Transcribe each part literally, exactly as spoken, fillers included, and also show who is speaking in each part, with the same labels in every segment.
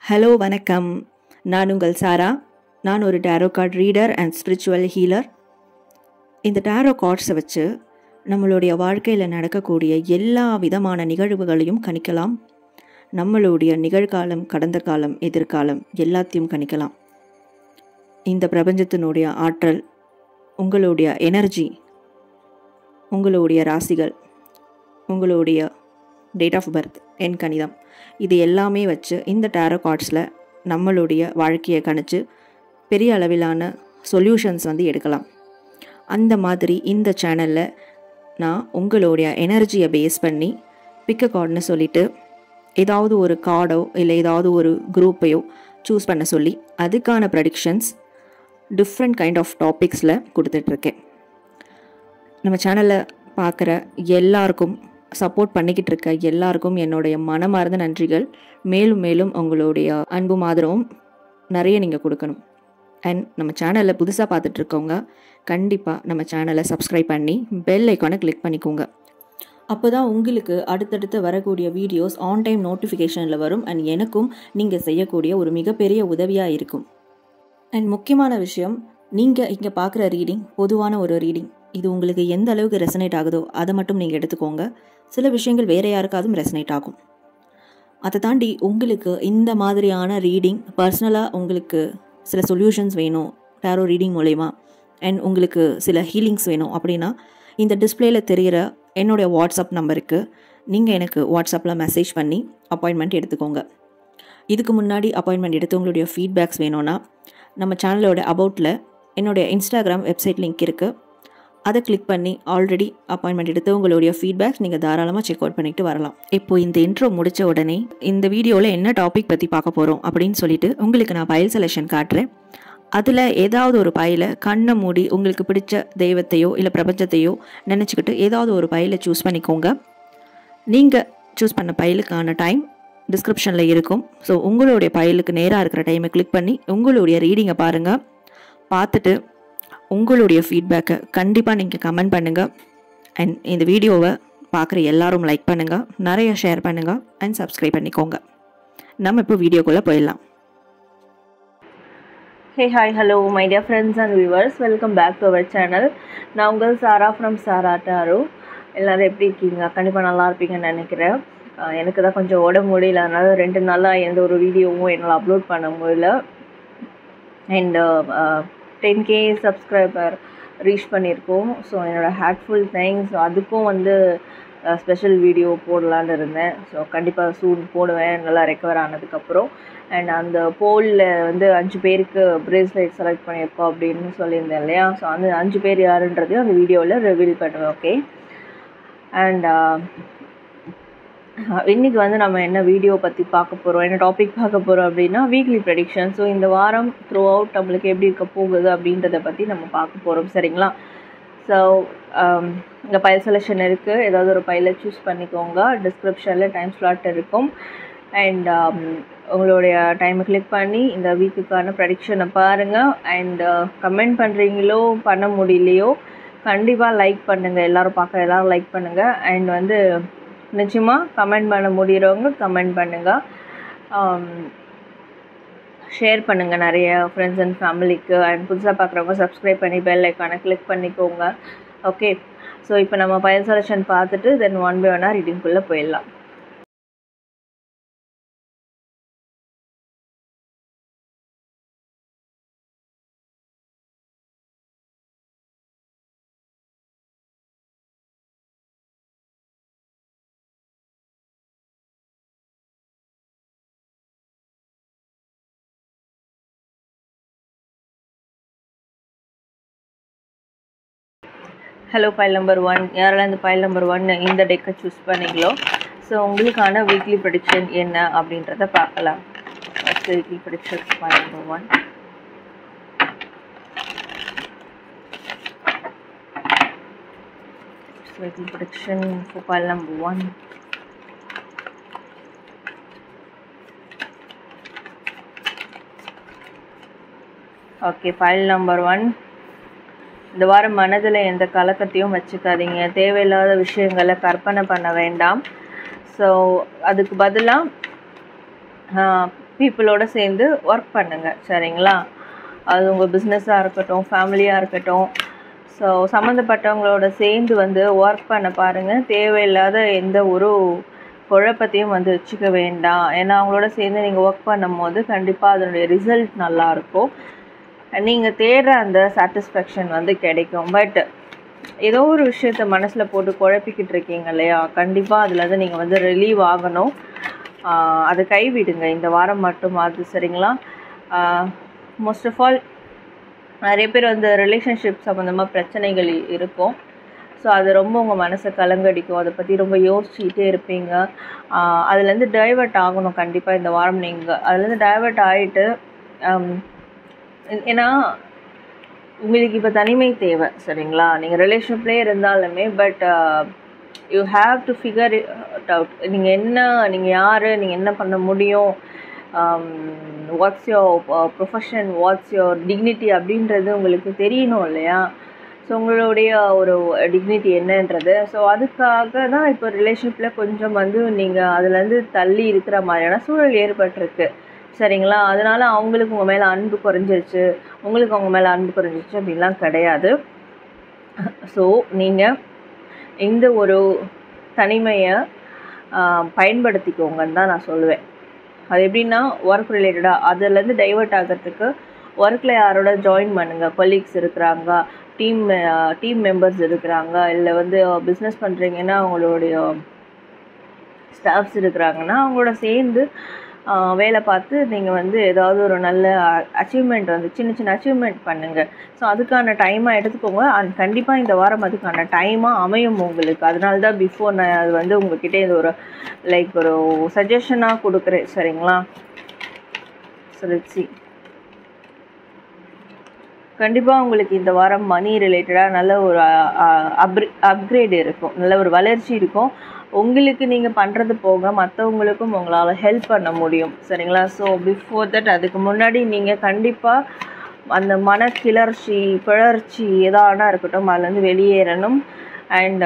Speaker 1: Hello வணக்கம். நான் உங்கள் சாரா. நான் ஒரு tarot card reader and spiritual healer. இந்த டேரோ கார்ட்ஸை வச்சு நம்மளுடைய வாழ்க்கையில் நடக்கக்கூடிய எல்லா விதமான நிகழ்வுகளையும் கணிக்கலாம். நம்மளுடைய நிகழ்காலம், கடந்த காலம், எதிர்காலம் எல்லாத்தையும் கணிக்கலாம். இந்த பிரபஞ்சத்தினுடைய ஆற்றல், உங்களுடைய எனர்ஜி, உங்களுடைய ராசிகள், உங்களுடைய டேட் ஆஃப் பர்த், எண் கணிதம், இது எல்லாமே வச்சு இந்த டேரோ கார்ட்ஸில் நம்மளுடைய வாழ்க்கையை கணிச்சு பெரிய அளவிலான சொல்யூஷன்ஸ் வந்து எடுக்கலாம். அந்த மாதிரி இந்த சேனலில் நான் உங்களுடைய எனர்ஜியை பேஸ் பண்ணி பிக்க கார்டுன்னு சொல்லிவிட்டு ஏதாவது ஒரு கார்டோ இல்லை ஏதாவது ஒரு குரூப்பையோ சூஸ் பண்ண சொல்லி அதுக்கான ப்ரெடிக்ஷன்ஸ் டிஃப்ரெண்ட் கைண்ட் ஆஃப் டாபிக்ஸில் கொடுத்துட்ருக்கேன். நம்ம சேனலில் பார்க்குற எல்லாருக்கும், சப்போர்ட் பண்ணிக்கிட்டு இருக்க எல்லாருக்கும் என்னுடைய மனமார்ந்த நன்றிகள். மேலும் மேலும் உங்களுடைய அன்பும் ஆதரவும் நிறைய நீங்கள் கொடுக்கணும். அண்ட் நம்ம சேனலில் புதுசாக பார்த்துட்ருக்கவங்க கண்டிப்பாக நம்ம சேனலை சப்ஸ்கிரைப் பண்ணி பெல் ஐக்கானை கிளிக் பண்ணிக்கோங்க. அப்போ தான் உங்களுக்கு அடுத்தடுத்து வரக்கூடிய வீடியோஸ் ஆன் டைம் நோட்டிஃபிகேஷனில் வரும். அண்ட் எனக்கும் நீங்கள் செய்யக்கூடிய ஒரு மிகப்பெரிய உதவியாக இருக்கும். அண்ட் முக்கியமான விஷயம், நீங்கள் இங்கே பார்க்குற ரீடிங் பொதுவான ஒரு ரீடிங். இது உங்களுக்கு எந்த அளவுக்கு ரெசனேட் ஆகுதோ அதை மட்டும் நீங்கள் எடுத்துக்கோங்க. சில விஷயங்கள் வேறு யாருக்காதும் ரெசனேட் ஆகும். அதை தாண்டி உங்களுக்கு இந்த மாதிரியான ரீடிங் பர்சனலாக உங்களுக்கு சில சொல்யூஷன்ஸ் வேணும் டேரோ ரீடிங் மூலயமா, அண்ட் உங்களுக்கு சில ஹீலிங்ஸ் வேணும் அப்படின்னா இந்த டிஸ்பிளேயில் தெரிகிற என்னுடைய வாட்ஸ்அப் நம்பருக்கு நீங்கள் எனக்கு வாட்ஸ்அப்பில் மெசேஜ் பண்ணி அப்பாயின்மெண்ட் எடுத்துக்கோங்க. இதுக்கு முன்னாடி அப்பாயின்மெண்ட் எடுத்து உங்களுடைய ஃபீட்பேக்ஸ் வேணும்னா நம்ம சேனலோட அபவுட்டில் என்னுடைய இன்ஸ்டாகிராம் வெப்சைட் லிங்க் இருக்குது. அதை கிளிக் பண்ணி ஆல்ரெடி அப்பாயின்மெண்ட் எடுத்து உங்களுடைய ஃபீட்பேக்ஸ் நீங்கள் தாராளமாக செக் அவுட் பண்ணிட்டு வரலாம். இப்போது இந்த இன்ட்ரோ முடித்த உடனே இந்த வீடியோவில் என்ன டாபிக் பற்றி பார்க்க போகிறோம் அப்படின்னு சொல்லிட்டு உங்களுக்கு நான் பைல் செலெக்ஷன் காட்டுறேன். அதில் ஏதாவது ஒரு பையில் கண்ணை மூடி உங்களுக்கு பிடிச்ச தெய்வத்தையோ இல்லை பிரபஞ்சத்தையோ நினச்சிக்கிட்டு ஏதாவது ஒரு பையில் சூஸ் பண்ணிக்கோங்க. நீங்கள் சூஸ் பண்ண பைலுக்கான டைம் டிஸ்கிரிப்ஷனில் இருக்கும். ஸோ உங்களுடைய பைலுக்கு நேராக இருக்கிற டைமை கிளிக் பண்ணி உங்களுடைய ரீடிங்கை பாருங்கள். பார்த்துட்டு உங்களுடைய ஃபீட்பேக்கை கண்டிப்பாக நீங்கள் கமெண்ட் பண்ணுங்கள். அண்ட் இந்த வீடியோவை பார்க்குற எல்லாரும் லைக் பண்ணுங்கள், நிறைய ஷேர் பண்ணுங்கள் அண்ட் சப்ஸ்கிரைப் பண்ணிக்கோங்க. நம்ம இப்போ வீடியோக்குள்ளே போயிடலாம்.
Speaker 2: Hey hi hello my dear friends and viewers, welcome back to our channel. நான் உங்கள் சாரா ஃப்ரம் சாரா டாரோ. எல்லோரும் எப்படி இருக்கீங்க? கண்டிப்பாக நல்லா இருப்பீங்கன்னு நினைக்கிறேன். எனக்கு தான் கொஞ்சம் உடம்பு முடியல, அதனால் ரெண்டு நாளாக எந்த ஒரு வீடியோவும் என்னால் அப்லோட் பண்ண முடியல. And ten K subscriber reach பண்ணியிருக்கோம். ஸோ என்னோடய ஹார்ட்ஃபுல் தேங்க்ஸ். அதுக்கும் வந்து ஸ்பெஷல் வீடியோ போடலான்னு இருந்தேன். ஸோ கண்டிப்பாக சூன் போடுவேன் நல்லா ரெக்கவர் ஆனதுக்கப்புறம். அண்ட் அந்த போலில் வந்து அஞ்சு பேருக்கு ப்ரேஸ்லெட் செலக்ட் பண்ணியிருக்கோம் அப்படின்னு சொல்லியிருந்தேன் இல்லையா? ஸோ அந்த அஞ்சு பேர் யாருன்றதையும் அந்த வீடியோவில் ரிவீல் பண்ணுவேன். ஓகே. அண்ட் இன்றைக்கி வந்து நம்ம என்ன வீடியோ பற்றி பார்க்க போகிறோம், என்ன டாபிக் பார்க்க போகிறோம் அப்படின்னா வீக்லி ப்ரெடிக்ஷன். ஸோ இந்த வாரம் த்ரூ அவுட் நம்மளுக்கு எப்படி இருக்க போகுது அப்படின்றத பற்றி நம்ம பார்க்க போகிறோம். சரிங்களா? ஸோ இங்கே பைல் செலெக்ஷன் இருக்குது. ஏதாவது ஒரு பைலை சூஸ் பண்ணிக்கோங்க. டிஸ்கிரிப்ஷனில் டைம் ஸ்லாட் இருக்கும். அண்ட் உங்களுடைய டைமை கிளிக் பண்ணி இந்த வீக்குக்கான ப்ரெடிக்ஷனை பாருங்கள். அண்ட் கமெண்ட் பண்ணுறீங்களோ பண்ண முடியலையோ கண்டிப்பாக லைக் பண்ணுங்கள். எல்லோரும் பார்க்க எல்லோரும் லைக் பண்ணுங்கள். அண்ட் வந்து நிச்சயமாக கமெண்ட் பண்ண முடிகிறவங்க கமெண்ட் பண்ணுங்கள், ஷேர் பண்ணுங்கள் நிறைய ஃப்ரெண்ட்ஸ் அண்ட் ஃபேமிலிக்கு. அண்ட் புதுசாக பார்க்குறவங்க சப்ஸ்கிரைப் பண்ணி பெல் ஐக்கானை கிளிக் பண்ணிக்கோங்க. ஓகே. ஸோ இப்போ நம்ம பைல் செலெக்ஷன் பார்த்துட்டு தென் ஒன் பை ஒன்னாக ரீடிங்குள்ளே போயிடலாம். Hello, pile number one. யாரெல்லாம் இந்த ஃபைல் நம்பர் ஒன் இந்த டெக்கை சூஸ் பண்ணிங்களோ ஸோ உங்களுக்கான வீக்லி ப்ரெடிக்ஷன் என்ன அப்படின்றத பார்க்கலாம். First weekly prediction pile number one. Weekly prediction pile number one. Okay, pile number one. இந்த வாரம் மனதில் எந்த கலக்கத்தையும் வச்சுக்காதீங்க. தேவையில்லாத விஷயங்களை கற்பனை பண்ண வேண்டாம். ஸோ அதுக்கு பதிலாக பீப்புளோட சேர்ந்து ஒர்க் பண்ணுங்கள் சரிங்களா. அது உங்கள் பிஸ்னஸாக இருக்கட்டும், ஃபேமிலியாக இருக்கட்டும், ஸோ சம்மந்தப்பட்டவங்களோட சேர்ந்து வந்து ஒர்க் பண்ண பாருங்கள். தேவையில்லாத எந்த ஒரு குழப்பத்தையும் வந்து வச்சுக்க வேண்டாம். ஏன்னா அவங்களோட சேர்ந்து நீங்கள் ஒர்க் பண்ணும் போது கண்டிப்பாக அதனுடைய ரிசல்ட் நல்லாயிருக்கும், நீங்கள் தேடுற அந்த சாட்டிஸ்ஃபேக்ஷன் வந்து கிடைக்கும். பட் ஏதோ ஒரு விஷயத்த மனசில் போட்டு குழப்பிக்கிட்டு இருக்கீங்க இல்லையா, கண்டிப்பாக அதுலேருந்து நீங்கள் வந்து ரிலீவ் ஆகணும். அதை கைவிடுங்க இந்த வாரம் மட்டும் அது சரிங்களா. மோஸ்ட் ஆஃப் ஆல் நிறைய பேர் வந்து ரிலேஷன்ஷிப் சம்மந்தமாக பிரச்சனைகள் இருக்கும். ஸோ அது ரொம்ப உங்கள் மனசை கலங்கடிக்கும், அதை பற்றி ரொம்ப யோசிச்சுக்கிட்டே இருப்பீங்க. அதுலேருந்து டைவர்ட் ஆகணும் கண்டிப்பாக இந்த வாரம். நீங்கள் அதுலேருந்து டைவர்ட் ஆகிட்டு, ஏன்னா உங்களுக்கு இப்போ தனிமை தேவை சரிங்களா. நீங்கள் ரிலேஷன்ஷிப்லேயே இருந்தாலுமே but you have to figure it out. நீங்கள் என்ன, நீங்கள் யார், நீங்கள் என்ன பண்ண முடியும், what's your profession, what's your dignity அப்படின்றது உங்களுக்கு தெரியணும் இல்லையா. ஸோ உங்களுடைய ஒரு டிக்னிட்டி என்னன்றது. ஸோ அதுக்காக தான் இப்போ ரிலேஷன்ஷிப்பில் கொஞ்சம் வந்து நீங்கள் அதுலேருந்து தள்ளி இருக்கிற மாதிரியான சூழல் ஏற்பட்டிருக்கு சரிங்களா. அதனால் அவங்களுக்கு உங்கள் மேலே அன்பு குறைஞ்சிருச்சு, உங்களுக்கு அவங்க மேலே அன்பு குறைஞ்சிருச்சு அப்படின்லாம் கிடையாது. ஸோ நீங்கள் இந்த ஒரு தனிமையை பயன்படுத்திக்கோங்கன்னு தான் நான் சொல்லுவேன். அது எப்படின்னா ஒர்க் ரிலேட்டடாக அதுலேருந்து டைவர்ட் ஆகிறதுக்கு ஒர்க்கில் யாரோட ஜாயின் பண்ணுங்கள். கொலீக்ஸ் இருக்கிறாங்க, டீம் டீம் மெம்பர்ஸ் இருக்கிறாங்க, இல்லை வந்து பிஸ்னஸ் பண்ணுறீங்கன்னா அவங்களுடைய ஸ்டாஃப்ஸ் இருக்கிறாங்கன்னா அவங்களோட சேர்ந்து வேலை பார்த்து நீங்கள் வந்து ஏதாவது ஒரு நல்ல அச்சீவ்மெண்ட் வந்து சின்ன சின்ன அச்சீவ்மெண்ட் பண்ணுங்கள். ஸோ அதுக்கான டைமாக எடுத்துக்கோங்க. அண்ட் கண்டிப்பாக இந்த வாரம் அதுக்கான டைமாக அமையும் உங்களுக்கு. அதனால தான் பிஃபோர் நான் அது வந்து உங்கள்கிட்ட இது ஒரு லைக் ஒரு சஜஷனாக கொடுக்குறேன் சரிங்களா. So let's see. கண்டிப்பாக உங்களுக்கு இந்த வாரம் மணி ரிலேட்டடாக நல்ல ஒரு அப்ரி அப்கிரேட் இருக்கும், நல்ல ஒரு வளர்ச்சி இருக்கும். உங்களுக்கு நீங்கள் பண்ணுறது போக மற்றவங்களுக்கும் உங்களால் ஹெல்ப் பண்ண முடியும் சரிங்களா. ஸோ பிஃபோர் தட் அதுக்கு முன்னாடி நீங்கள் கண்டிப்பாக அந்த மன கிளர்ச்சி பிளர்ச்சி எதானா இருக்கட்டும் அதுலேருந்து வெளியேறணும். அண்ட்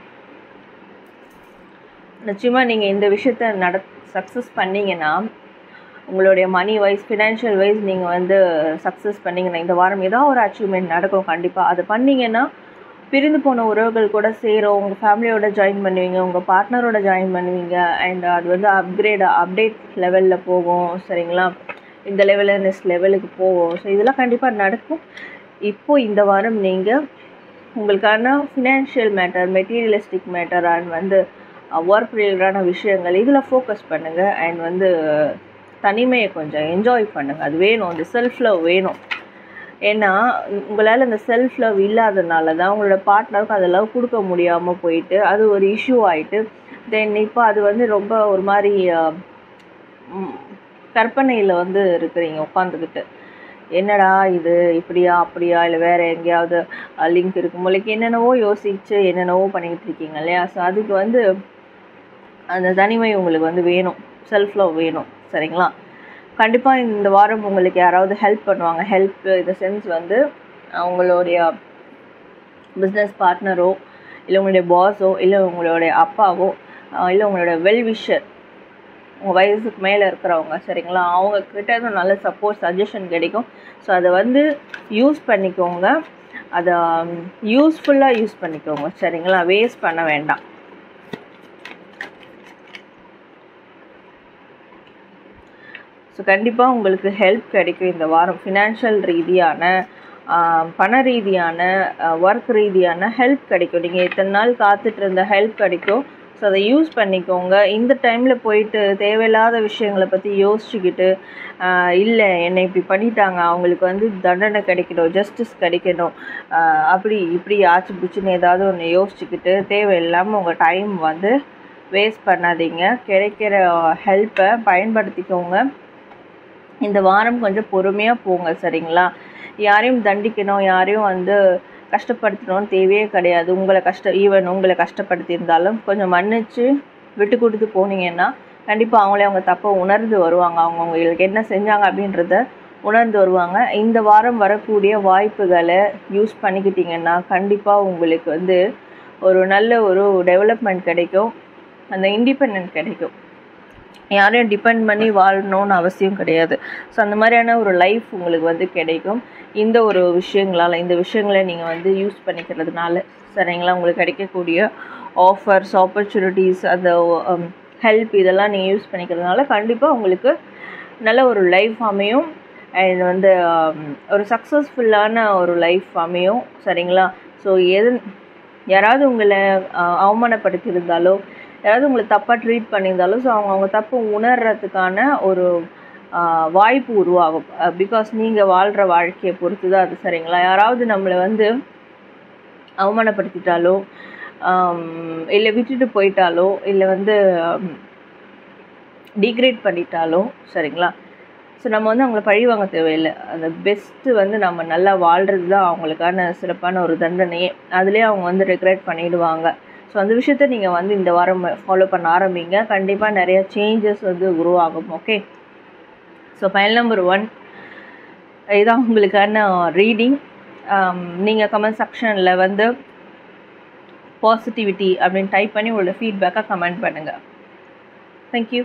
Speaker 2: நிச்சயமாக நீங்கள் இந்த விஷயத்த நட சக்ஸஸ் பண்ணிங்கன்னா உங்களுடைய மணி வைஸ் ஃபினான்ஷியல் வைஸ் நீங்கள் வந்து சக்ஸஸ் பண்ணிங்கன்னா இந்த வாரம் ஏதாவது ஒரு அச்சீவ்மெண்ட் நடக்கும் கண்டிப்பாக. அது பண்ணிங்கன்னா பிரிந்து போன உறவுகள் கூட சேரும், உங்கள் ஃபேமிலியோட ஜாயின் பண்ணுவீங்க, உங்கள் பார்ட்னரோட ஜாயின் பண்ணுவீங்க. அண்ட் அது வந்து அப்கிரேட் அப்டேட் லெவலில் போகும் சரிங்களா. இந்த லெவலில் நெக்ஸ்ட் லெவலுக்கு போகும். ஸோ இதெல்லாம் கண்டிப்பாக நடக்கும். இப்போது இந்த வாரம் நீங்கள் உங்களுக்கான financial matter, materialistic matter and வந்து ஒர்க் ரிலேட்டடான விஷயங்கள் இதில் ஃபோக்கஸ் பண்ணுங்கள். அண்ட் வந்து தனிமையை கொஞ்சம் என்ஜாய் பண்ணுங்கள். அது வேணும், அந்த செல்ஃப் லவ் வேணும். ஏன்னா உங்களால் இந்த செல்ஃப் லவ் இல்லாதனால தான் உங்களோட பார்ட்னருக்கு அந்த லவ் கொடுக்க முடியாமல் போயிட்டு அது ஒரு இஷ்யூ ஆகிட்டு தென் இப்போ அது வந்து ரொம்ப ஒரு மாதிரி கற்பனையில் வந்து இருக்கிறீங்க உட்காந்துக்கிட்டு. என்னடா இது இப்படியா அப்படியா இல்லை வேறு எங்கேயாவது லிங்க் இருக்கும் உங்களுக்கு என்னென்னவோ யோசிச்சு என்னென்னவோ பண்ணிக்கிட்டு இருக்கீங்க இல்லையா. ஸோ அதுக்கு வந்து அந்த தனிமை உங்களுக்கு வந்து வேணும், செல்ஃப் லவ் வேணும் சரிங்களா. கண்டிப்பாக இந்த வாரம் உங்களுக்கு யாராவது ஹெல்ப் பண்ணுவாங்க. ஹெல்ப் இந்த சென்ஸ் வந்து உங்களுடைய பிஸ்னஸ் பார்ட்னரோ இல்லை உங்களுடைய பாஸோ இல்லை உங்களுடைய அப்பாவோ இல்லை உங்களோட வெல்விஷர், உங்கள் வயசுக்கு மேலே இருக்கிறவங்க சரிங்களா, அவங்கக்கிட்ட இருந்து நல்ல சப்போர்ட் சஜஷன் கிடைக்கும். ஸோ அதை வந்து யூஸ் பண்ணிக்கோங்க, அதை யூஸ்ஃபுல்லாக யூஸ் பண்ணிக்கோங்க சரிங்களா, வேஸ்ட் பண்ண வேண்டாம். ஸோ கண்டிப்பாக உங்களுக்கு ஹெல்ப் கிடைக்கும் இந்த வாரம். ஃபினான்ஷியல் ரீதியான பண ரீதியான ஒர்க் ரீதியான ஹெல்ப் கிடைக்கும். நீங்கள் இத்தனை நாள் காத்துட்டு இருந்த ஹெல்ப் கிடைக்கும். ஸோ அதை யூஸ் பண்ணிக்கோங்க. இந்த டைமில் போயிட்டு தேவையில்லாத விஷயங்களை பற்றி யோசிச்சுக்கிட்டு இல்லை என்னை இப்படி பண்ணிட்டாங்க, அவங்களுக்கு வந்து தண்டனை கிடைக்கணும், ஜஸ்டிஸ் கிடைக்கணும், அப்படி இப்படி ஆச்சு பிடிச்சின்னு ஏதாவது ஒன்று யோசிச்சுக்கிட்டு தேவையில்லாமல் உங்கள் டைம் வந்து வேஸ்ட் பண்ணாதீங்க. கிடைக்கிற ஹெல்ப்பை பயன்படுத்திக்கோங்க. இந்த வாரம் கொஞ்சம் பொறுமையாக போங்க சரிங்களா. யாரையும் தண்டிக்கணும், யாரையும் வந்து கஷ்டப்படுத்தணும்னு தேவையே கிடையாது. உங்களை கஷ்ட ஈவன் உங்களை கஷ்டப்படுத்தியிருந்தாலும் கொஞ்சம் மன்னிச்சு விட்டு கொடுத்து போனீங்கன்னா கண்டிப்பாக அவங்களே அவங்க தப்பை உணர்ந்து வருவாங்க. அவங்க அவங்களுக்கு என்ன செஞ்சாங்க அப்படின்றத உணர்ந்து வருவாங்க. இந்த வாரம் வரக்கூடிய வாய்ப்புகளை யூஸ் பண்ணிக்கிட்டிங்கன்னா கண்டிப்பாக உங்களுக்கு வந்து ஒரு நல்ல ஒரு டெவலப்மெண்ட் கிடைக்கும், அந்த இண்டிபெண்டன்ட் கிடைக்கும். யாரையும் டிபெண்ட் பண்ணி வாழணும்னு அவசியம் கிடையாது. ஸோ அந்த மாதிரியான ஒரு லைஃப் உங்களுக்கு வந்து கிடைக்கும் இந்த ஒரு விஷயங்களால். இந்த விஷயங்களை நீங்கள் வந்து யூஸ் பண்ணிக்கிறதுனால சரிங்களா, உங்களுக்கு கிடைக்கக்கூடிய ஆஃபர்ஸ், ஆப்பர்ச்சுனிட்டிஸ், அந்த ஹெல்ப் இதெல்லாம் நீங்கள் யூஸ் பண்ணிக்கிறதுனால கண்டிப்பாக உங்களுக்கு நல்ல ஒரு லைஃப் அமையும். அண்ட் வந்து ஒரு சக்ஸஸ்ஃபுல்லான ஒரு லைஃப் அமையும் சரிங்களா. ஸோ எது யாராவது உங்களை அவமானப்படுத்தியிருந்தாலோ, யாராவது உங்களை தப்பாக ட்ரீட் பண்ணியிருந்தாலும் ஸோ அவங்க அவங்க தப்பு உணர்றதுக்கான ஒரு வாய்ப்பு உருவாகும். பிகாஸ் நீங்கள் வாழ்கிற வாழ்க்கையை பொறுத்து தான் அது சரிங்களா. யாராவது நம்மளை வந்து அவமானப்படுத்திட்டாலோ இல்லை விட்டுட்டு போயிட்டாலோ இல்லை வந்து டிக்ரேட் பண்ணிட்டாலோ சரிங்களா, ஸோ நம்ம வந்து அவங்கள பழி வாங்க தேவையில்லை. அந்த பெஸ்ட்டு வந்து நம்ம நல்லா வாழ்கிறது தான் அவங்களுக்கான சிறப்பான ஒரு தண்டனையே. அதுலேயே அவங்க வந்து ரெக்ரெட் பண்ணிவிடுவாங்க. ஸோ அந்த விஷயத்த நீங்கள் வந்து இந்த வாரம் ஃபாலோ பண்ண ஆரம்பிங்க. கண்டிப்பாக நிறைய சேஞ்சஸ் வந்து உருவாகும். Okay, so pile number one இதுதான் உங்களுக்கான ரீடிங். நீங்கள் கமெண்ட் செக்ஷனில் வந்து பாசிட்டிவிட்டி அப்படின்னு டைப் பண்ணி உங்களோட ஃபீட்பேக்கை கமெண்ட் பண்ணுங்கள். Thank you.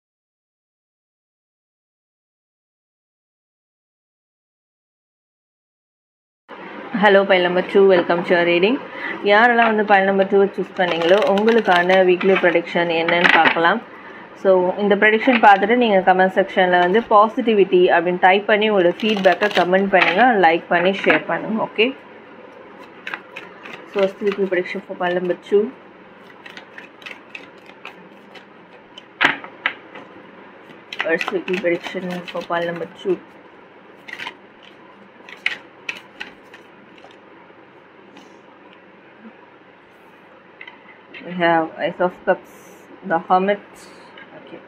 Speaker 2: Hello, pile number two, welcome to your reading. யாரெல்லாம் வந்து பைல் நம்பர் டூவை சூஸ் பண்ணிங்களோ உங்களுக்கான வீக்லி ப்ரெடிக்ஷன் என்னன்னு பார்க்கலாம். ஸோ இந்த ப்ரெடிக்ஷன் பார்த்துட்டு நீங்கள் கமெண்ட் செக்ஷனில் வந்து பாசிட்டிவிட்டி அப்படின்னு டைப் பண்ணி உங்களோட ஃபீட்பேக்கை கமெண்ட் பண்ணுங்கள், லைக் பண்ணி ஷேர் பண்ணுங்கள். Okay, so first weekly prediction for pile number two. First weekly prediction for pile number two. We have Ace of Cups, the Hermit. Okay.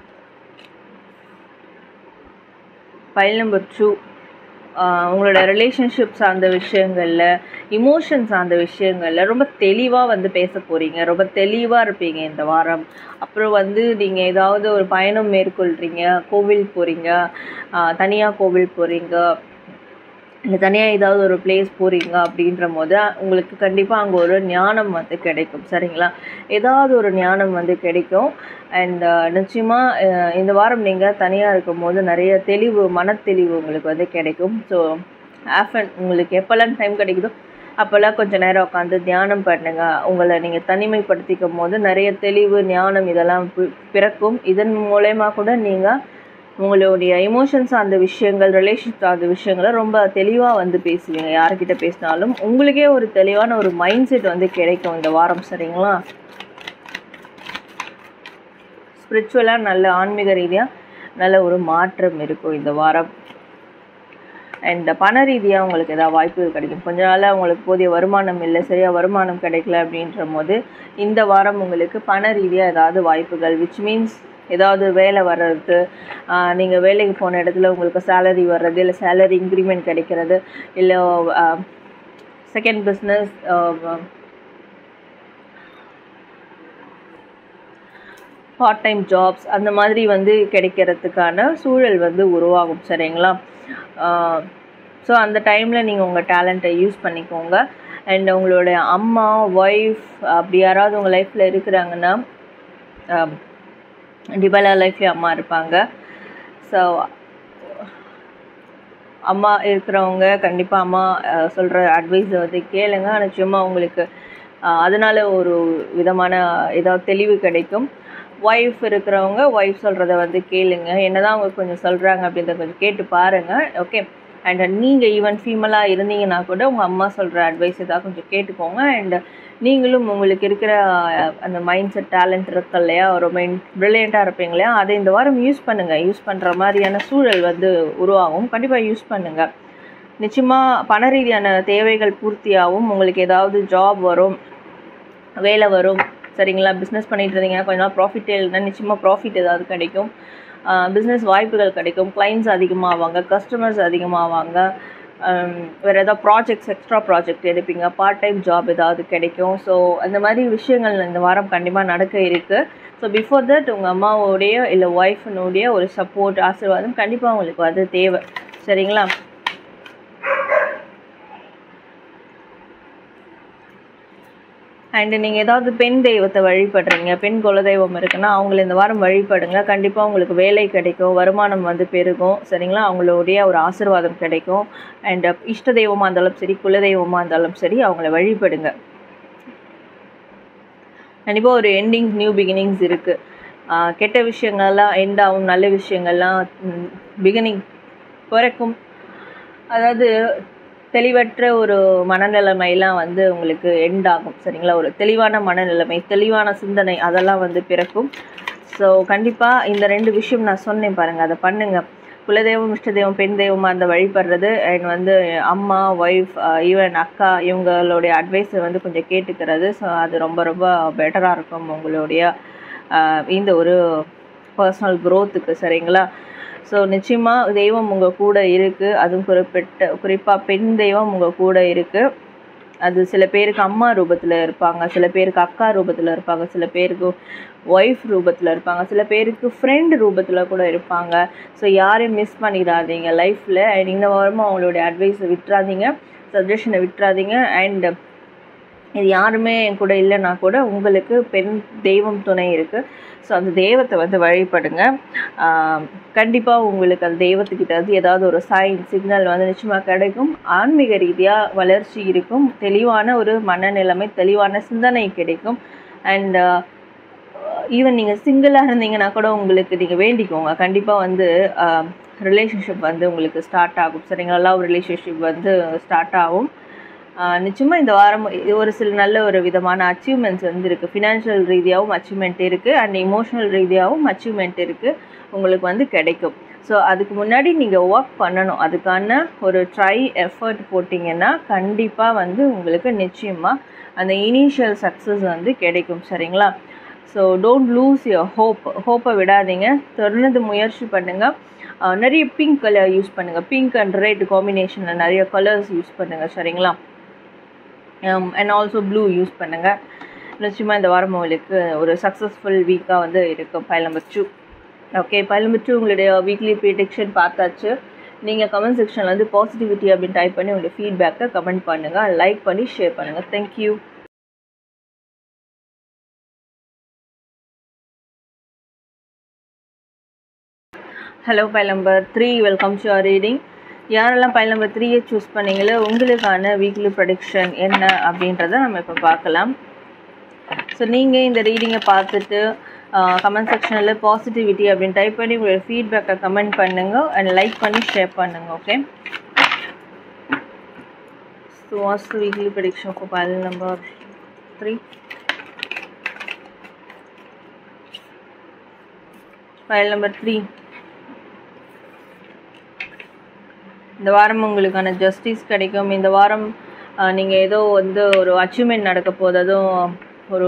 Speaker 2: Pile number two. உங்களோட relationship சார்ந்த விஷயங்களில், emotions சார்ந்த விஷயங்களில் ரொம்ப தெளிவாக வந்து பேச போகிறீங்க. ரொம்ப தெளிவாக இருப்பீங்க இந்த வாரம். அப்புறம் வந்து நீங்கள் ஏதாவது ஒரு பயணம் மேற்கொள்கிறீங்க, கோவில் போகிறீங்க, தனியாக கோவில் போகிறீங்க, இல்லை தனியாக ஏதாவது ஒரு பிளேஸ் போகிறீங்க அப்படின்ற போது உங்களுக்கு கண்டிப்பாக அங்கே ஒரு ஞானம் வந்து கிடைக்கும் சரிங்களா. ஏதாவது ஒரு ஞானம் வந்து கிடைக்கும். அண்ட் நிச்சயமாக இந்த வாரம் நீங்கள் தனியாக இருக்கும் போது நிறைய தெளிவு, மனத்தெளிவு உங்களுக்கு வந்து கிடைக்கும். ஸோ ஆஃபன் உங்களுக்கு எப்போல்லாம் டைம் கிடைக்குதோ அப்போல்லாம் கொஞ்சம் நேரம் உட்காந்து தியானம் பண்ணுங்க. உங்களை நீங்கள் தனிமைப்படுத்திக்கும் போது நிறைய தெளிவு, ஞானம் இதெல்லாம் பிறக்கும். இதன் மூலயமா கூட நீங்கள் உங்களுடைய எமோஷன்ஸ் அந்த விஷயங்கள், ரிலேஷன்ஷிப் அந்த விஷயங்களை ரொம்ப தெளிவாக வந்து பேசுவீங்க. யார்கிட்ட பேசினாலும் உங்களுக்கே ஒரு தெளிவான ஒரு மைண்ட் செட் வந்து கிடைக்கும் இந்த வாரம் சரிங்களா. ஸ்பிரிச்சுவலாக நல்ல ஆன்மீக ரீதியாக நல்ல ஒரு மாற்றம் இருக்கும் இந்த வாரம். அண்ட் பண ரீதியாக உங்களுக்கு ஏதாவது வாய்ப்புகள் கிடைக்கும். கொஞ்ச நாளாக உங்களுக்கு போதிய வருமானம் இல்லை, சரியாக வருமானம் கிடைக்கல அப்படின்ற போது இந்த வாரம் உங்களுக்கு பண ரீதியாக ஏதாவது வாய்ப்புகள், விச் மீன்ஸ் ஏதாவது வேலை வர்றது, நீங்கள் வேலைக்கு போன இடத்துல உங்களுக்கு சேலரி வர்றது, இல்லை சேலரி இன்க்ரிமெண்ட் கிடைக்கிறது, இல்லை second business, part time jobs அந்த மாதிரி வந்து கிடைக்கிறதுக்கான சூழல் வந்து உருவாகும் சரிங்களா. ஸோ அந்த டைமில் நீங்கள் உங்கள் டேலண்ட்டை யூஸ் பண்ணிக்கோங்க. அண்ட் உங்களுடைய அம்மா, ஒய்ஃப் அப்படி யாராவது உங்கள் லைஃப்பில் இருக்கிறாங்கன்னா, டிபலா லைஃப்லேயும் அம்மா இருப்பாங்க. ஸோ அம்மா இருக்கிறவங்க கண்டிப்பாக அம்மா சொல்கிற அட்வைஸை வந்து கேளுங்க. நிச்சயமாக உங்களுக்கு அதனால் ஒரு விதமான ஏதாவது தெளிவு கிடைக்கும். ஒய்ஃப் இருக்கிறவங்க ஒய்ஃப் சொல்கிறத வந்து கேளுங்க. என்ன தான் அவங்க கொஞ்சம் சொல்கிறாங்க அப்படின்றத கொஞ்சம் கேட்டு பாருங்கள். ஓகே, அண்ட் நீங்கள் ஈவன் ஃபீமேலாக இருந்தீங்கன்னா கூட உங்கள் அம்மா சொல்கிற அட்வைஸ் ஏதாவது கொஞ்சம் கேட்டுக்கோங்க. அண்ட் நீங்களும் உங்களுக்கு இருக்கிற அந்த மைண்ட் செட், டேலண்ட் இருக்கு இல்லையா, ரொம்ப ப்ரில்லியண்ட்டாக இருப்பீங்க இல்லையா, அதை இந்த வாரம் யூஸ் பண்ணுங்கள். யூஸ் பண்ணுற மாதிரியான சூழல் வந்து உருவாகும். கண்டிப்பாக யூஸ் பண்ணுங்கள். நிச்சயமாக பண ரீதியான தேவைகள் பூர்த்தியாகும். உங்களுக்கு ஏதாவது ஜாப் வரும், வேலை வரும் சரிங்களா. பிஸ்னஸ் பண்ணிட்டு இருந்தீங்கன்னா கொஞ்ச நாள் ப்ராஃபிட்டே இல்லைன்னா நிச்சயமாக ப்ராஃபிட் ஏதாவது கிடைக்கும். பிஸ்னஸ் வாய்ப்புகள் கிடைக்கும். கிளைண்ட்ஸ் அதிகமாவாங்க, கஸ்டமர்ஸ் அதிகமாவாங்க. வேறு ஏதாவது ப்ராஜெக்ட்ஸ், எக்ஸ்ட்ரா ப்ராஜெக்ட் எடுப்பீங்க, பார்ட் டைம் ஜாப் ஏதாவது கிடைக்கும். ஸோ அந்த மாதிரி விஷயங்கள் இந்த வாரம் கண்டிப்பாக நடக்க இருக்குது. ஸோ பிஃபோர் தட் உங்கள் அம்மாவோடைய இல்லை ஒய்ஃபினுடைய ஒரு சப்போர்ட், ஆசீர்வாதம் கண்டிப்பாக உங்களுக்கு வந்து தேவை சரிங்களா. அண்டு நீங்கள் ஏதாவது பெண் தெய்வத்தை வழிபடுறீங்க, பெண் குலதெய்வம் இருக்குன்னா அவங்கள இந்த வாரம் வழிபடுங்க. கண்டிப்பாக உங்களுக்கு வேலை கிடைக்கும், வருமானம் வந்து பெருகும். சரிங்களா? அவங்களுடைய ஒரு ஆசீர்வாதம் கிடைக்கும். அண்ட் இஷ்ட தெய்வமாக இருந்தாலும் சரி, குலதெய்வமாக இருந்தாலும் சரி, அவங்கள வழிபடுங்க. கண்டிப்பாக ஒரு எண்டிங், நியூ பிகினிங்ஸ் இருக்குது. கெட்ட விஷயங்கள்லாம் எண்ட் ஆகும், நல்ல விஷயங்கள்லாம் பிகினிங் பிறக்கும். அதாவது தெளிவற்ற ஒரு மனநிலைமையெல்லாம் வந்து உங்களுக்கு எண்ட் ஆகும். சரிங்களா? ஒரு தெளிவான மனநிலைமை, தெளிவான சிந்தனை அதெல்லாம் வந்து பிறக்கும். ஸோ கண்டிப்பாக இந்த ரெண்டு விஷயம் நான் சொன்னேன் பாருங்கள், அதை பண்ணுங்கள். குலதெய்வம், இஷ்ட தெய்வம், பெண் தெய்வமாக அந்த வழிபடுறது அண்ட் வந்து அம்மா, ஒய்ஃப், ஈவன் அக்கா இவங்களுடைய அட்வைஸை வந்து கொஞ்சம் கேட்டுக்கிறது. ஸோ அது ரொம்ப ரொம்ப பெட்டராக இருக்கும் உங்களுடைய இந்த ஒரு பர்சனல் க்ரோத்துக்கு. சரிங்களா? ஸோ நிச்சயமாக தெய்வம் உங்கள் கூட இருக்குது. அதுவும் குறிப்பிட்ட குறிப்பாக பெண் தெய்வம் உங்கள் கூட இருக்குது. அது சில பேருக்கு அம்மா ரூபத்தில் இருப்பாங்க, சில பேருக்கு அக்கா ரூபத்தில் இருப்பாங்க, சில பேருக்கு ஒய்ஃப் ரூபத்தில் இருப்பாங்க, சில பேருக்கு ஃப்ரெண்ட் ரூபத்தில் கூட இருப்பாங்க. ஸோ யாரையும் மிஸ் பண்ணிடாதீங்க லைஃப்பில். அண்ட் இந்த வாரமும் அவங்களுடைய அட்வைஸை விட்டுறாதீங்க, சஜஷனை விட்டுறாதீங்க. அண்ட் இது யாருமே என் கூட இல்லைன்னா கூட உங்களுக்கு பெண் தெய்வம் துணை இருக்குது. ஸோ அந்த தெய்வத்தை வந்து வழிபடுங்க. கண்டிப்பாக உங்களுக்கு அந்த தெய்வத்துக்கிட்ட வந்து ஏதாவது ஒரு சைன், சிக்னல் வந்து நிச்சயமாக கிடைக்கும். ஆன்மீக ரீதியாக வளர்ச்சி இருக்கும், தெளிவான ஒரு மனநிலைமை, தெளிவான சிந்தனை கிடைக்கும். அண்ட் ஈவன் நீங்கள் சிங்கிளாக இருந்தீங்கன்னா கூட உங்களுக்கு நீங்கள் வேண்டிக்கோங்க, கண்டிப்பாக வந்து ரிலேஷன்ஷிப் வந்து உங்களுக்கு ஸ்டார்ட் ஆகும். சரிங்களா? லவ் ரிலேஷன்ஷிப் வந்து ஸ்டார்ட் ஆகும். நிச்சயமாக இந்த வாரம் ஒரு சில நல்ல ஒரு விதமான அச்சீவ்மெண்ட்ஸ் வந்து இருக்குது. ஃபினான்ஷியல் ரீதியாகவும் அச்சீவ்மெண்ட் இருக்குது, அண்ட் இமோஷனல் ரீதியாகவும் அச்சீவ்மெண்ட் இருக்குது, உங்களுக்கு வந்து கிடைக்கும். ஸோ அதுக்கு முன்னாடி நீங்கள் ஒர்க் பண்ணணும். அதுக்கான ஒரு ட்ரை எஃபர்ட் போட்டிங்கன்னா கண்டிப்பாக வந்து உங்களுக்கு நிச்சயமாக அந்த இனிஷியல் சக்ஸஸ் வந்து கிடைக்கும். சரிங்களா? So don't lose your hope. ஹோப்பை விடாதீங்க, தொடர்ந்து முயற்சி பண்ணுங்கள். நிறைய பிங்க் கலர் யூஸ் பண்ணுங்கள், பிங்க் அண்ட் ரெட் காம்பினேஷனில் நிறைய கலர்ஸ் யூஸ் பண்ணுங்கள். சரிங்களா? அண்ட் ஆல்சோ ப்ளூ யூஸ் பண்ணுங்கள். நிச்சயமாக இந்த வாரம் உங்களுக்கு ஒரு சக்ஸஸ்ஃபுல் வீக்காக வந்து இருக்கும். Pile number two. Okay, pile number two உங்களுடைய வீக்லி ப்ரிடிக்ஷன் பார்த்தாச்சு. நீங்கள் கமெண்ட் செக்ஷனில் வந்து பாசிட்டிவிட்டி அப்படின்னு டைப் பண்ணி உங்களுடைய ஃபீட்பேக்கை கமெண்ட் பண்ணுங்கள், லைக் பண்ணி ஷேர் பண்ணுங்கள். Thank you. Hello, pile number three, welcome to your reading. யாரெல்லாம் பைல் நம்பர் த்ரீயை சூஸ் பண்ணீங்களோ உங்களுக்கான வீக்லி ப்ரெடிக்ஷன் என்ன அப்படின்றத நம்ம இப்போ பார்க்கலாம். ஸோ நீங்கள் இந்த ரீடிங்கை பார்த்துட்டு கமெண்ட் செக்ஷனில் பாசிட்டிவிட்டி அப்படின்னு டைப் பண்ணி உங்களோட ஃபீட்பேக்கை கமெண்ட் பண்ணுங்கள் அண்ட் லைக் பண்ணி ஷேர் பண்ணுங்கள். Okay, so what's the weekly prediction for pile number three. Pile number three, இந்த வாரம் உங்களுக்கான ஜஸ்டிஸ் கிடைக்கும். இந்த வாரம் நீங்கள் ஏதோ வந்து ஒரு அச்சீவ்மெண்ட் நடக்க போகுது, அதுவும் ஒரு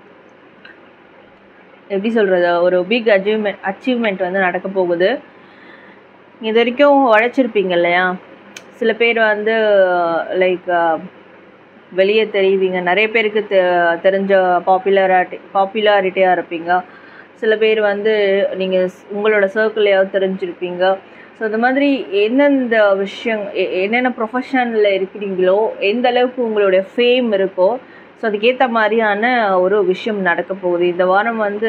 Speaker 2: எப்படி சொல்கிறது, ஒரு பிக் அச்சீவ்மெண்ட் அச்சீவ்மெண்ட் வந்து நடக்க போகுது. இது வரைக்கும் உழைச்சிருப்பீங்க இல்லையா? சில பேர் வந்து லைக் வெளியே தெரிவிங்க, நிறைய பேருக்கு தெ தெரிஞ்ச பாப்புலராட்டி பாப்புலாரிட்டியாக இருப்பீங்க. சில பேர் வந்து நீங்கள் உங்களோட சர்க்கிளையாவது தெரிஞ்சிருப்பீங்க. ஸோ இந்த மாதிரி எந்தெந்த விஷயம், என்னென்ன ப்ரொஃபஷனில் இருக்கிறீங்களோ, எந்த அளவுக்கு உங்களுடைய ஃபேம் இருக்கோ, ஸோ அதுக்கேற்ற மாதிரியான ஒரு விஷயம் நடக்க போகுது. இந்த வாரம் வந்து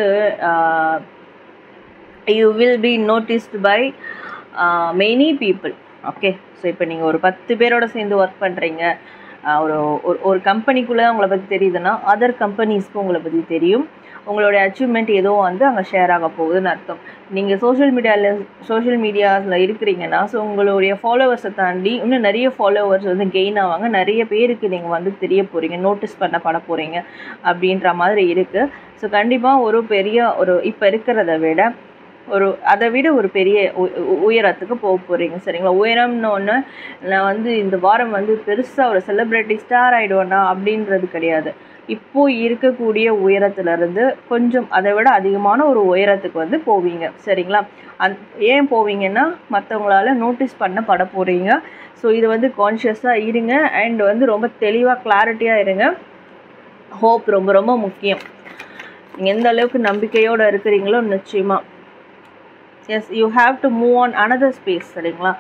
Speaker 2: you will be noticed by many people. Okay, so இப்போ நீங்கள் ஒரு பத்து பேரோட சேர்ந்து ஒர்க் பண்ணுறீங்க, ஒரு ஒரு கம்பெனிக்குள்ளே உங்களை பற்றி தெரியுதுன்னா அதர் கம்பெனிஸ்க்கு உங்களை பற்றி தெரியும். உங்களுடைய அச்சீவ்மெண்ட் ஏதோ வந்து அங்கே ஷேர் ஆக போகுதுன்னு அர்த்தம். நீங்கள் சோஷியல் மீடியாவில் சோஷியல் மீடியாஸில் இருக்கிறீங்கன்னா, ஸோ உங்களுடைய ஃபாலோவர்ஸை தாண்டி இன்னும் நிறைய ஃபாலோவர்ஸ் வந்து கெயின் ஆவாங்க. நிறைய பேருக்கு நீங்கள் வந்து தெரிய போகிறீங்க, நோட்டீஸ் பண்ணப்பட போகிறீங்க அப்படின்ற மாதிரி இருக்குது. ஸோ கண்டிப்பாக ஒரு பெரிய ஒரு இப்போ இருக்கிறத விட ஒரு அதை விட ஒரு பெரிய உயரத்துக்கு போக போகிறீங்க. சரிங்களா? உயரம்னு ஒன்று நான் வந்து இந்த வாரம் வந்து பெருசாக ஒரு செலிப்ரிட்டி ஸ்டார் ஆகிடுவேன்னா அப்படின்றது கிடையாது. இப்போது இருக்கக்கூடிய உயரத்துலேருந்து கொஞ்சம் அதை விட அதிகமான ஒரு உயரத்துக்கு வந்து போவீங்க. சரிங்களா? அந் ஏன் போவீங்கன்னா மற்றவங்களால நோட்டீஸ் பண்ணப்பட போகிறீங்க. ஸோ இது வந்து கான்ஷியஸாக இருங்க அண்ட் வந்து ரொம்ப தெளிவாக கிளாரிட்டியாக இருங்க. ஹோப் ரொம்ப ரொம்ப முக்கியம். நீங்கள் எந்த அளவுக்கு நம்பிக்கையோடு இருக்கிறீங்களோ நிச்சயமாக yes you have to move on another space. சரிங்களா?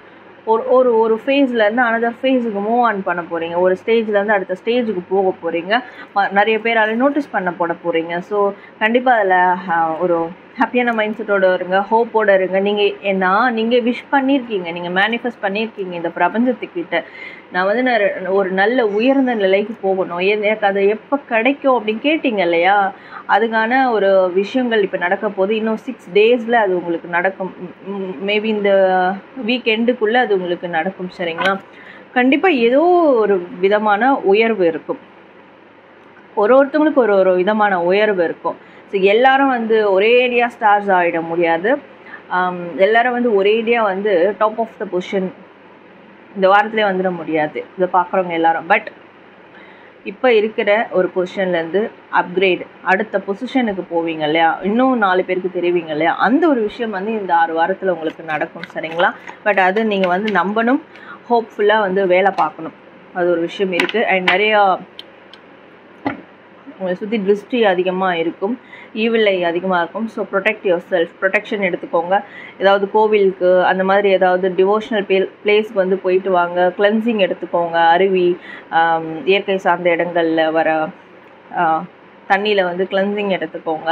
Speaker 2: ஒரு ஒரு ஒரு ஃபேஸ்லேருந்து அனதர் ஃபேஸுக்கு மூவ் ஆன் பண்ண போகிறீங்க. ஒரு ஸ்டேஜ்லேருந்து அடுத்த ஸ்டேஜுக்கு போக போகிறீங்க. நிறைய பேரால் நோட்டீஸ் பண்ண போட போகிறீங்க. ஸோ கண்டிப்பாக அதில் ஒரு ஹாப்பியான மைண்ட் செட்டோடு இருங்க, ஹோப்போடு இருங்க. நீங்கள் ஏன்னா நீங்கள் விஷ் பண்ணியிருக்கீங்க, நீங்கள் மேனிஃபெஸ்ட் பண்ணியிருக்கீங்க இந்த பிரபஞ்சத்துக்கிட்ட, நான் வந்து நான் ஒரு நல்ல உயர்ந்த நிலைக்கு போகணும், எனக்கு அது எப்போ கிடைக்கும் அப்படின்னு கேட்டிங்க இல்லையா? அதுக்கான ஒரு விஷயங்கள் இப்போ நடக்க போது. இன்னும் சிக்ஸ் டேஸில் அது உங்களுக்கு நடக்கும். மேபி இந்த வீக் எண்டுக்குள்ளே அது உங்களுக்கு நடக்கும். சரிங்களா? கண்டிப்பாக ஏதோ ஒரு விதமான உயர்வு இருக்கும். ஒரு ஒருத்தவங்களுக்கு ஒரு ஒரு விதமான உயர்வு இருக்கும். ஸோ எல்லாரும் வந்து ஒரேடியாக ஸ்டார்ஸ் ஆகிட முடியாது. எல்லாரும் வந்து ஒரேடியாக வந்து டாப் ஆஃப் த பொசிஷன் இந்த வாரத்திலே வந்துட முடியாது, இதை பார்க்குறவங்க எல்லாரும். பட் இப்போ இருக்கிற ஒரு பொசிஷன்லேருந்து அப்கிரேட் அடுத்த பொசிஷனுக்கு போவீங்க இல்லையா? இன்னும் நாலு பேருக்கு தெரிவிங்க இல்லையா? அந்த ஒரு விஷயம் வந்து இந்த ஆறு வாரத்தில் உங்களுக்கு நடக்கும். சரிங்களா? பட் அது நீங்கள் வந்து நம்பணும், ஹோப்ஃபுல்லாக வந்து வேலை பார்க்கணும். அது ஒரு விஷயம் இருக்குது. அண்ட் நிறையா உங்களை சுற்றி திருஷ்டி அதிகமாக இருக்கும், ஈவில் ஐ அதிகமாக இருக்கும். So protect yourself, protection எடுத்துக்கோங்க. ஏதாவது கோவிலுக்கு அந்த மாதிரி ஏதாவது டிவோஷனல் ப்ளே பிளேஸ்க்கு வந்து போயிட்டு வாங்க. கிளென்சிங் எடுத்துக்கோங்க. அருவி, இயற்கை சார்ந்த இடங்களில் வர தண்ணியில் வந்து கிளென்சிங் எடுத்துக்கோங்க.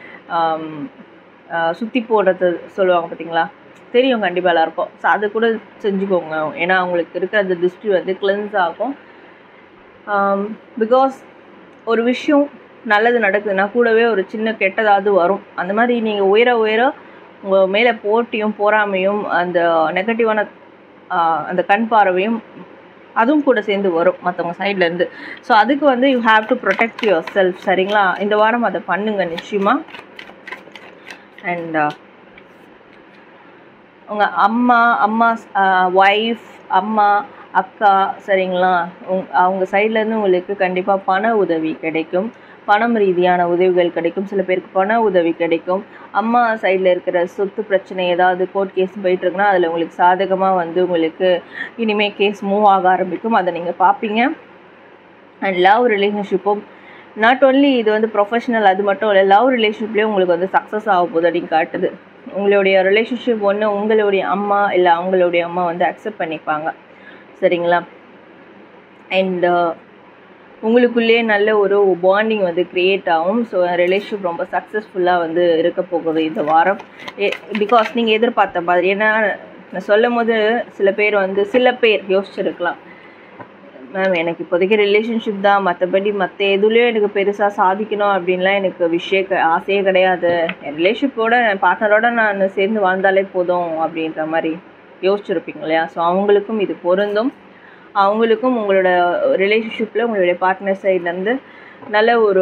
Speaker 2: சுற்றி போடுறது சொல்லுவாங்க பார்த்தீங்களா, தெரியும் கண்டிப்பாக எல்லாருக்கும். ஸோ அது கூட செஞ்சுக்கோங்க. ஏன்னா அவங்களுக்கு இருக்கிற அந்த திருஷ்டி வந்து கிளென்ஸ் ஆகும். பிகாஸ் ஒரு விஷயம் நல்லது நடக்குதுன்னா கூடவே ஒரு சின்ன கெட்டதாவது வரும். அந்த மாதிரி நீங்கள் உயர உயர உங்கள் மேலே போட்டியும் பொறாமையும் அந்த நெகட்டிவான அந்த கண் பார்வையும் அதுவும் கூட சேர்ந்து வரும் மற்றவங்க சைட்லேருந்து. ஸோ அதுக்கு வந்து you have to protect yourself. சரிங்களா? இந்த வாரம் அதை பண்ணுங்க நிச்சயமாக. அண்ட் உங்கள் அம்மா அம்மா ஒய்ஃப் அம்மா அக்கா சரிங்களா, உங் அவங்க சைட்லேருந்து உங்களுக்கு கண்டிப்பாக பண உதவி கிடைக்கும், பணம் ரீதியான உதவிகள் கிடைக்கும். சில பேருக்கு பண உதவி கிடைக்கும். அம்மா சைடில் இருக்கிற சொத்து பிரச்சனை ஏதாவது கோர்ட் கேஸ் போயிட்டுருக்குன்னா அதில் உங்களுக்கு சாதகமாக வந்து உங்களுக்கு இனிமேல் கேஸ் மூவ் ஆக ஆரம்பிக்கும். அதை நீங்கள் பார்ப்பீங்க. அண்ட் லவ் ரிலேஷன்ஷிப்பும் நாட் ஓன்லி இது வந்து ப்ரொஃபஷனல், அது மட்டும் இல்லை, லவ் ரிலேஷன்ஷிப்லேயும் உங்களுக்கு வந்து சக்ஸஸ் ஆக போகுது அப்படின்னு காட்டுது. உங்களுடைய ரிலேஷன்ஷிப் ஒன்று உங்களுடைய அம்மா இல்லை அவங்களுடைய அம்மா வந்து அக்செப்ட் பண்ணிப்பாங்க. சரிங்களா? அண்ட் உங்களுக்குள்ளேயே நல்ல ஒரு பாண்டிங் வந்து க்ரியேட் ஆகும். ஸோ ரிலேஷன்ஷிப் ரொம்ப சக்ஸஸ்ஃபுல்லாக வந்து இருக்க போகுது இந்த வாரம். பிகாஸ் நீங்கள் எதிர்பார்த்த மாதிரி, ஏன்னா நான் சொல்லும் போது சில பேர் வந்து சில பேர் யோசிச்சிருக்கலாம், மேம் எனக்கு இப்போதைக்கு ரிலேஷன்ஷிப் தான், மற்றபடி மற்ற எதுலேயும் எனக்கு பெருசாக சாதிக்கணும் அப்படின்லாம் எனக்கு விஷயம் க ஆசையே கிடையாது, என் ரிலேஷன்ஷிப்போட என் பார்ட்னரோட நான் சேர்ந்து வாழ்ந்தாலே போதும் அப்படின்ற மாதிரி யோசிச்சுருப்பீங்க இல்லையா? ஸோ அவங்களுக்கும் இது பொருந்தும். அவங்களுக்கும் உங்களோட ரிலேஷன்ஷிப்பில் உங்களுடைய பார்ட்னர் சைட்லேருந்து நல்ல ஒரு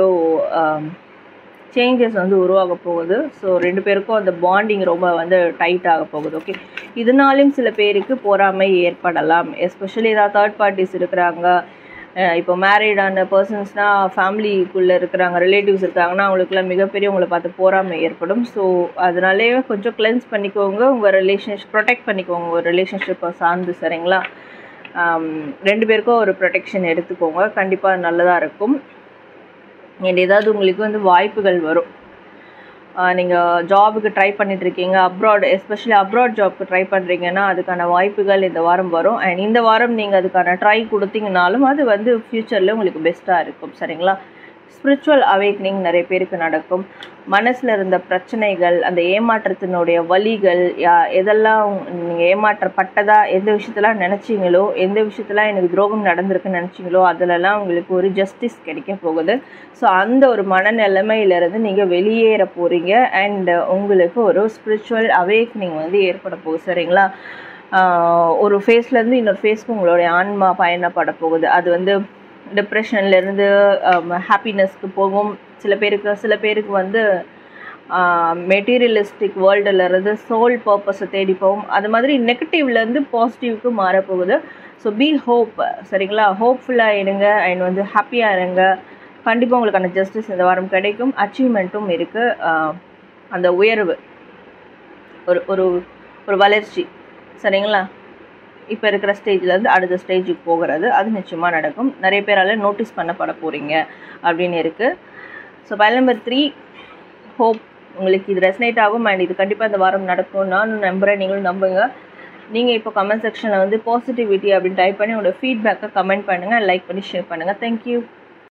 Speaker 2: சேஞ்சஸ் வந்து உருவாக போகுது. ஸோ ரெண்டு பேருக்கும் அந்த பாண்டிங் ரொம்ப வந்து டைட் ஆக போகுது. ஓகே, இதனாலும் சில பேருக்கு பொறாமை ஏற்படலாம். எஸ்பெஷலி ஏதாவது தேர்ட் பார்ட்டிஸ் இருக்கிறாங்க, இப்போ மேரீடான பர்சன்ஸ்னால் ஃபேமிலிக்குள்ளே இருக்கிறாங்க, ரிலேட்டிவ்ஸ் இருக்காங்கன்னா அவங்களுக்குலாம் மிகப்பெரிய உங்களை பார்த்து பொறாமை ஏற்படும். ஸோ அதனாலே கொஞ்சம் கிளென்ஸ் பண்ணிக்கோங்க, உங்கள் ரிலேஷன்ஷிப் ப்ரொடெக்ட் பண்ணிக்கோங்க, உங்கள் ரிலேஷன்ஷிப்பை சார்ந்து. சரிங்களா? ரெண்டு பேருக்கும் ஒரு ப்ரொடெக்ஷன் எடுத்துக்கோங்க, கண்டிப்பாக நல்லதாக இருக்கும். அண்ட் ஏதாவது உங்களுக்கு வந்து வாய்ப்புகள் வரும். நீங்கள் ஜாபுக்கு ட்ரை பண்ணிட்டுருக்கீங்க, அப்ராட் எஸ்பெஷலி அப்ராட் ஜாப்க்கு ட்ரை பண்ணுறீங்கன்னா அதுக்கான வாய்ப்புகள் இந்த வாரம் வரும். அண்ட் இந்த வாரம் நீங்கள் அதுக்கான ட்ரை கொடுத்தீங்கனாலும் அது வந்து ஃப்யூச்சரில் உங்களுக்கு பெஸ்ட்டாக இருக்கும். சரிங்களா? ஸ்பிரிச்சுவல் அவேக்னிங் நிறைய பேருக்கு நடக்கும். மனசில் இருந்த பிரச்சனைகள், அந்த ஏமாற்றத்தினுடைய வலிகள், எதெல்லாம் நீங்கள் ஏமாற்றப்பட்டதா எந்த விஷயத்தெல்லாம் நினச்சிங்களோ, எந்த விஷயத்தெல்லாம் எனக்கு துரோகம் நடந்திருக்குன்னு நினச்சிங்களோ அதிலெல்லாம் உங்களுக்கு ஒரு ஜஸ்டிஸ் கிடைக்க போகுது. ஸோ அந்த ஒரு மனநிலைமையிலேருந்து நீங்கள் வெளியேற போகிறீங்க. அண்ட் உங்களுக்கு ஒரு ஸ்பிரிச்சுவல் அவேக்னிங் வந்து ஏற்பட போகுது. சரிங்களா? ஒரு ஃபேஸ்லேருந்து இன்னொரு ஃபேஸ்க்கு உங்களுடைய ஆன்மா பயணப்பட போகுது. அது வந்து டிப்ரெஷன்லேருந்து ஹாப்பினஸ்க்கு போகும். சில பேருக்கு சில பேருக்கு வந்து மெட்டீரியலிஸ்டிக் வேர்ல்டுலேருந்து சோல் பர்பஸை தேடி போகும். அது மாதிரி நெகட்டிவ்லேருந்து பாசிட்டிவ்க்கு மாறப்போகுது. So be hope. சரிங்களா? ஹோப்ஃபுல்லாக இருங்க அண்ட் வந்து ஹாப்பியாக இருங்க. கண்டிப்பாக உங்களுக்கான ஜஸ்டிஸ் இந்த வாரம் கிடைக்கும். அச்சீவ்மெண்ட்டும் இருக்குது. அந்த உயர்வு, ஒரு ஒரு ஒரு வளர்ச்சி. சரிங்களா? இப்போ இருக்கிற ஸ்டேஜ்லேருந்து அடுத்த ஸ்டேஜுக்கு போகிறது அது நிச்சயமாக நடக்கும். நிறைய பேரால் நோட்டீஸ் பண்ணப்பட போகிறீங்க அப்படின்னு இருக்குது. So pile number three, hope. உங்களுக்கு இது ரெசனேட் ஆகும் அண்ட் இது கண்டிப்பாக இந்த வாரம் நடக்கும். நானும் நம்புகிறேன், நீங்களும் நம்புங்க. நீங்கள் இப்போ கமெண்ட் செக்ஷனில் வந்து பாசிட்டிவிட்டி அப்படின்னு டைப் பண்ணி உங்களோட ஃபீட்பேக்கை கமெண்ட் பண்ணுங்கள், லைக் பண்ணி ஷேர் பண்ணுங்கள். தேங்க்யூ.